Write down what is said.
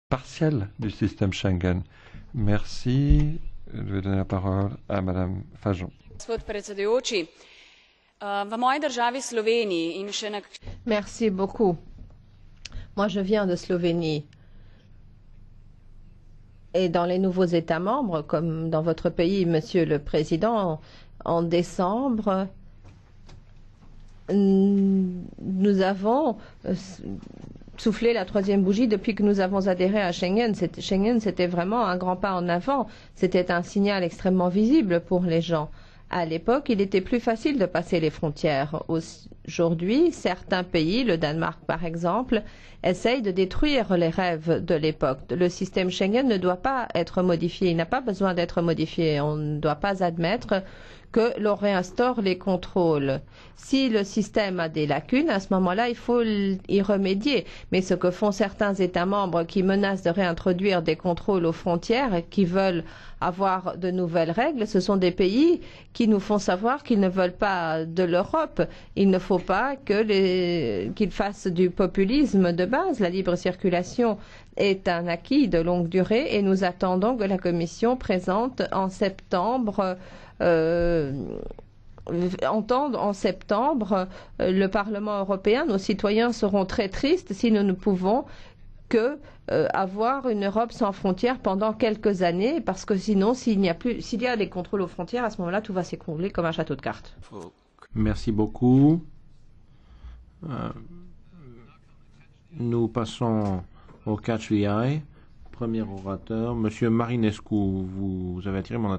partielle du système Schengen. Merci. Je vais donner la parole à Madame Fajon. Merci beaucoup. Moi, je viens de Slovénie. Et dans les nouveaux États membres, comme dans votre pays, Monsieur le Président, en décembre, nous avons soufflé la troisième bougie depuis que nous avons adhéré à Schengen. Schengen, c'était vraiment un grand pas en avant. C'était un signal extrêmement visible pour les gens. À l'époque, il était plus facile de passer les frontières. Aujourd'hui, certains pays, le Danemark par exemple, essayent de détruire les rêves de l'époque. Le système Schengen ne doit pas être modifié. Il n'a pas besoin d'être modifié. On ne doit pas admettre que l'on réinstaure les contrôles. Si le système a des lacunes, à ce moment-là, il faut y remédier. Mais ce que font certains États membres qui menacent de réintroduire des contrôles aux frontières et qui veulent avoir de nouvelles règles, ce sont des pays qui nous font savoir qu'ils ne veulent pas de l'Europe. Il ne faut pas qu'ils fassent du populisme de base. La libre circulation est un acquis de longue durée et nous attendons que la Commission présente en septembre le Parlement européen. Nos citoyens seront très tristes si nous ne pouvons que avoir une Europe sans frontières pendant quelques années, parce que sinon, s'il y a des contrôles aux frontières, à ce moment-là, tout va s'écrouler comme un château de cartes. Merci beaucoup. Nous passons au catch the eye. Premier orateur, Monsieur Marinescu, vous avez attiré mon attention.